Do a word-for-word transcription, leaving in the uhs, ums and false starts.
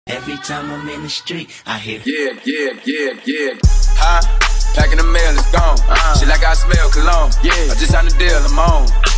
Every time I'm in the street, I hear yeah, yeah, yeah, yeah. Huh? Packing the mail, it's gone. Uh-huh. Shit like I smell cologne. Yeah, I just signed the deal, I'm on.